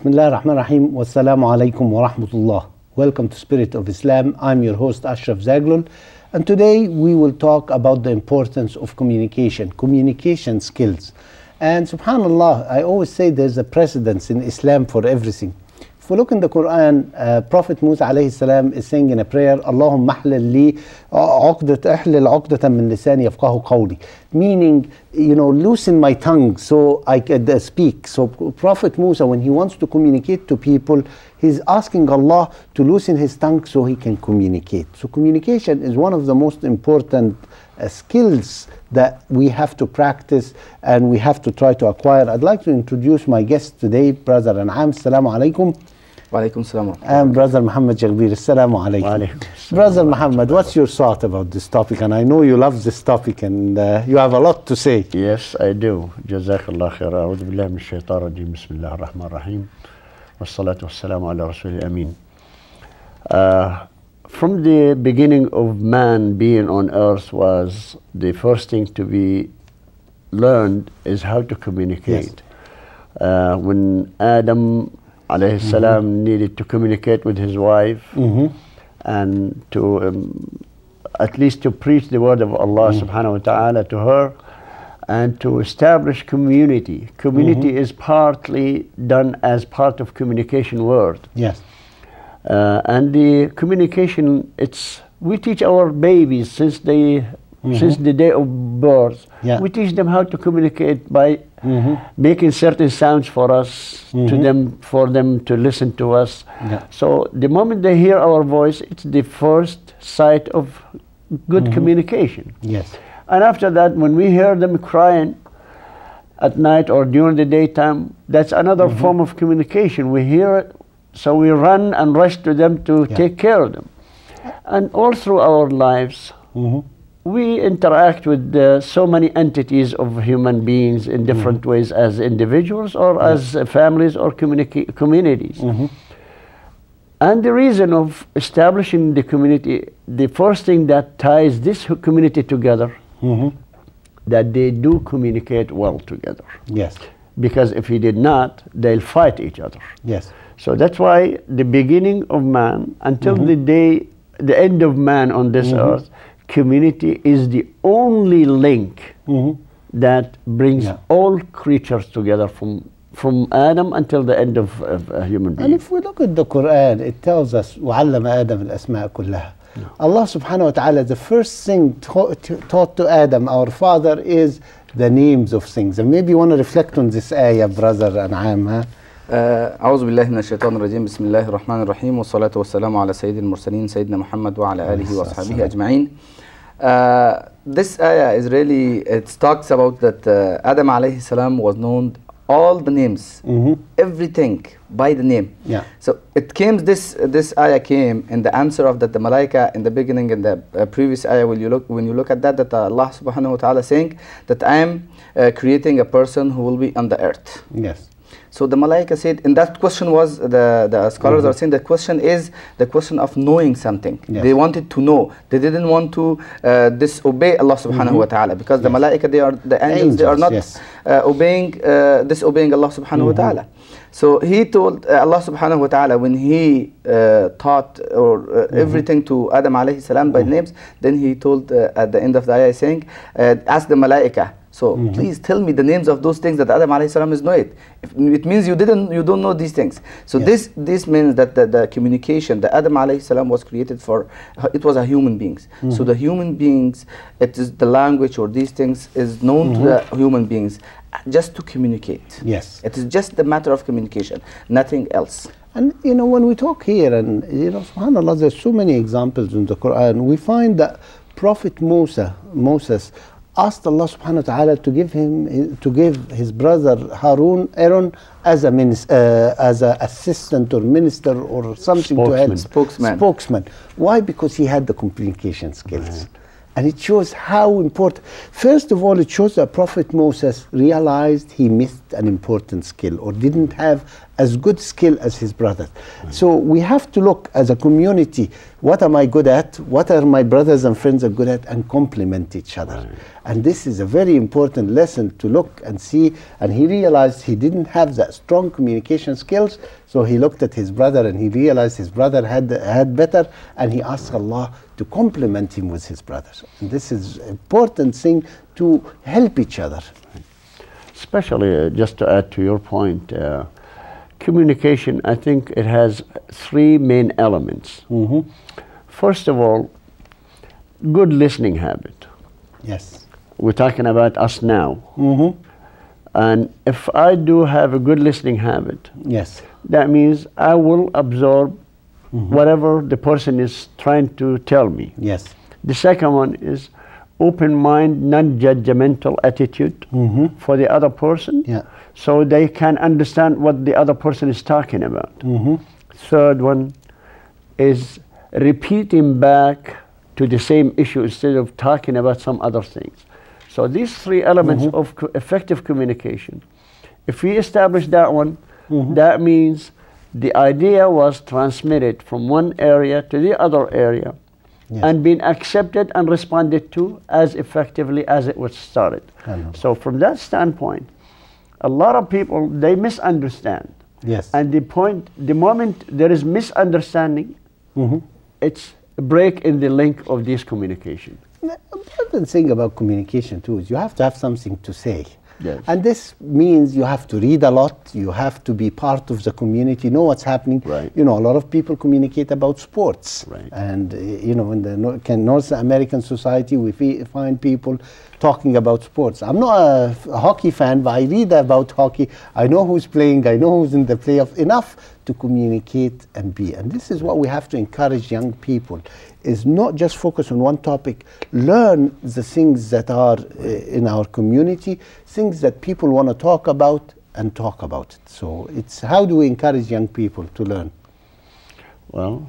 Bismillah ar-Rahman ar-Rahim. Wassalamu alaikum wa rahmatullah. Welcome to Spirit of Islam. I'm your host Ashraf Zaglul, and today we will talk about the importance of communication skills. And subhanallah, I always say there's a precedence in Islam for everything. If we look in the Quran, Prophet Musa alayhi salam is saying in a prayer, Allahumma ahlil li ahlil uqdatan min lisani yafqahu qawli, meaning, loosen my tongue so I can speak. So Prophet Musa, when he wants to communicate to people, he's asking Allah to loosen his tongue so he can communicate. So communication is one of the most important skills that we have to practice and we have to try to acquire. I'd like to introduce my guest today, Brother An'am. Assalamu alaikum. Wa alaikum salam. And Brother Muhammad Jagbir. Assalamu alaikum. Brother Muhammad, what's your thought about this topic? And I know you love this topic and you have a lot to say. Yes, I do. Jazakallah khair. A'udhu billahi min shaitan rajim. Bismillah ar-Rahman ar-Rahim. Wassalatu wassalamu ala rasulil ameen. From the beginning of man being on earth, was the first thing to be learned is how to communicate. Yes. When Adam alayhi salam needed to communicate with his wife and to at least to preach the word of Allah subhanahu wa ta'ala to her and to establish community. Community is partly done as part of communication word. Yes. And the communication, we teach our babies since the day of birth. Yeah. We teach them how to communicate by making certain sounds for us, for them to listen to us. Yeah. So the moment they hear our voice, it's the first sight of good communication. Yes. And after that, when we hear them crying at night or during the daytime, that's another form of communication. We hear it, so we run and rush to them to take care of them. And all through our lives, we interact with so many entities of human beings in different ways, as individuals or as families or communities. And the reason of establishing the community, the first thing that ties this community together, that they do communicate well together. Yes. Because if he did not, they'll fight each other. Yes. So that's why the beginning of man until the end of man on this earth, community is the only link that brings all creatures together from Adam until the end of a human being. And if we look at the Quran, it tells us وَعَلَّمَ آدَمَ الْأَسْمَاءَ كُلَّهَا. Allah subhanahu wa ta'ala, the first thing taught to Adam, our father, is the names of things. And maybe you want to reflect on this ayah, Brother An'am. أعوذ بالله من الشيطان الرجيم بسم الله الرحمن الرحيم والصلاة والسلام على سيد المرسلين سيدنا محمد وعلى آله وأصحابه أجمعين. This ayah is really, it talks about that Adam alayhi salam was known all the names, everything by the name. Yeah. So it came, this ayah came in the answer of that the malaika in the beginning in the previous ayah. When you look at that Allah subhanahu wa ta'ala saying that I am creating a person who will be on the earth. Yes. So the malaika said, and that question was, the scholars are saying the question is the question of knowing something. Yes. They wanted to know. They didn't want to disobey Allah subhanahu wa ta'ala, because the malaika, they are the angels, they are not disobeying Allah subhanahu wa ta'ala. So he told Allah subhanahu wa ta'ala, when he taught everything to Adam alayhi salam by names, then he told at the end of the ayah saying, ask the malaika, so please tell me the names of those things that Adam alayhi salam is know it. It means you don't know these things. So this means that the communication, the Adam alayhi salam was created for, it was a human beings. So the human beings, it is the language or these things is known to the human beings just to communicate. Yes. It is just the matter of communication, nothing else. And when we talk here, and subhanAllah, there's so many examples in the Quran. We find that Prophet Moses asked Allah subhanahu wa ta'ala to give his brother Aaron as a assistant or minister or something to help. Spokesman. Why? Because he had the communication skills. Right. And it shows how important. First of all, it shows that Prophet Moses realized he missed an important skill or didn't have as good skill as his brothers. So we have to look as a community, what am I good at, what are my brothers and friends are good at, and complement each other. And this is a very important lesson to look and see. And he realized he didn't have that strong communication skills, so he looked at his brother and he realized his brother had better, and he asked Allah to complement him with his brothers. And this is an important thing to help each other. Especially, just to add to your point, communication, I think it has three main elements. First of all, good listening habit. Yes. We're talking about us now. And if I do have a good listening habit, yes, that means I will absorb whatever the person is trying to tell me. yes, The second one is open mind, non-judgmental attitude for the other person, yeah, so they can understand what the other person is talking about. Third one is repeating back to the same issue instead of talking about some other things. So these three elements of effective communication, if we establish that one, that means the idea was transmitted from one area to the other area, yes, and been accepted and responded to as effectively as it was started. So from that standpoint, a lot of people, they misunderstand. yes, And the moment there is misunderstanding, it's a break in the link of this communication. The important thing about communication too is you have to have something to say. Yes. And this means you have to read a lot, you have to be part of the community, know what's happening. Right. You know, a lot of people communicate about sports. Right. And, you know, in the North American society, we find people talking about sports. I'm not a hockey fan, but I read about hockey. I know who's playing, I know who's in the playoff, enough to communicate and be. And this is what we have to encourage young people, is not just focus on one topic, learn the things that are in our community, things that people want to talk about, and talk about it. So it's how do we encourage young people to learn? Well,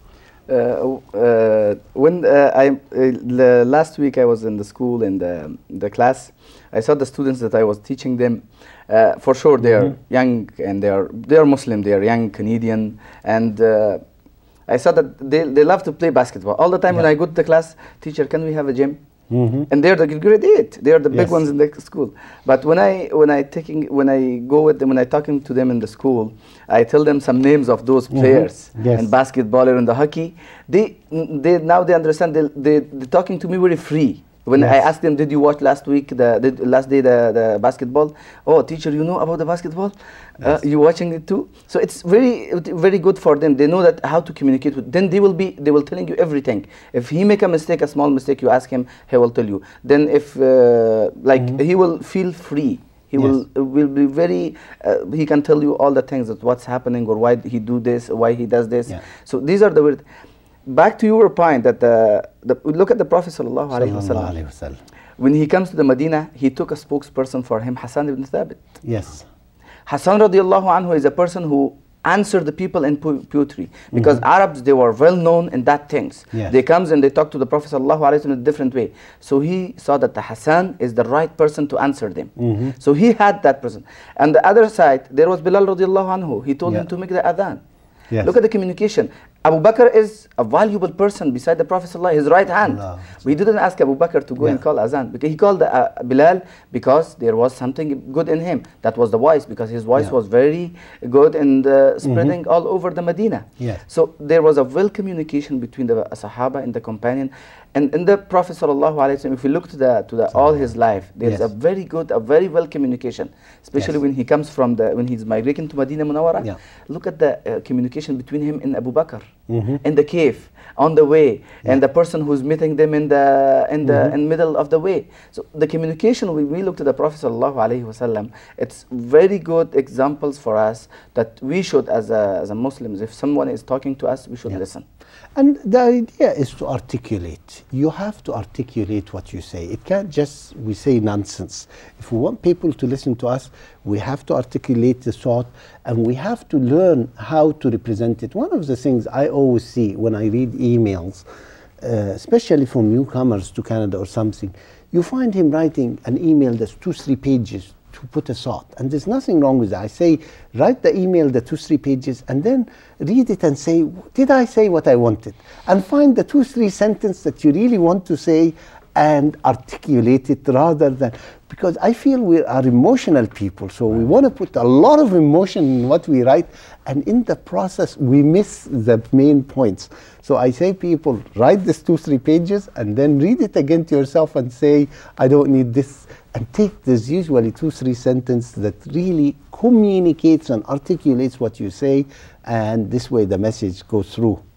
last week I was in the school in the class, I saw the students that I was teaching them. For sure they are young and they are Muslim, they are young Canadian, and I saw that they love to play basketball. All the time when I go to the class, teacher, can we have a gym? And they're the grade 8. They are the big ones in the school. But when I go with them, when I talking to them in the school, I tell them some names of those players in basketball or in the hockey. They now they understand. They're talking to me very free. When I asked them, did you watch last week, the last day, the basketball? Oh, teacher, you know about the basketball? You watching it too? So it's very good for them. They know that how to communicate with. Then they will telling you everything. If he make a mistake, a small mistake, you ask him, he will tell you. Then if he will feel free. He will be very. He can tell you all the things that what's happening or why he do this, why he does this. So these are the weird. Back to your point that look at the Prophet sallallahu alaihi wasallam. When he comes to the Medina, he took a spokesperson for him, Hassan ibn Thabit. Yes. Hassan radiallahu anhu is a person who answered the people in poetry, because Arabs, they were well known in that things. They comes and they talk to the Prophet sallallahu alaihi wasallam in a different way. So he saw that the Hassan is the right person to answer them. So he had that person. And the other side, there was Bilal radiallahu anhu. He told him to make the adhan. Look at the communication. Abu Bakr is a valuable person beside the Prophet ﷺ, his right hand. We didn't ask Abu Bakr to go and call azan, because he called Bilal because there was something good in him. That was the voice, because his voice was very good and spreading all over the Medina. So there was a well communication between the Sahaba and the companion. And in the Prophet ﷺ, if we look to all his life, there's a very good, a very well communication, especially when he comes from when he's migrating to Medina Munawwara. Look at the communication between him and Abu Bakr. In the cave, on the way, and the person who's meeting them in the middle of the way. So the communication, when we look to the Prophet ﷺ, it's very good examples for us that we should, as a Muslims, if someone is talking to us, we should listen. And the idea is to articulate. You have to articulate what you say. It can't just we say nonsense. If we want people to listen to us, we have to articulate the thought, and we have to learn how to represent it. One of the things I always see when I read emails, especially from newcomers to Canada or something, you find him writing an email that's 2-3 pages to put a thought. And there's nothing wrong with that. I say, write the email, the 2-3 pages, and then read it and say, did I say what I wanted? And find the 2-3 sentences that you really want to say and articulate it rather than, because I feel we are emotional people, so we want to put a lot of emotion in what we write, and in the process we miss the main points. So I say, people, write this 2-3 pages and then read it again to yourself and say, I don't need this, and take this usually 2-3 sentences that really communicates and articulates what you say, and this way the message goes through.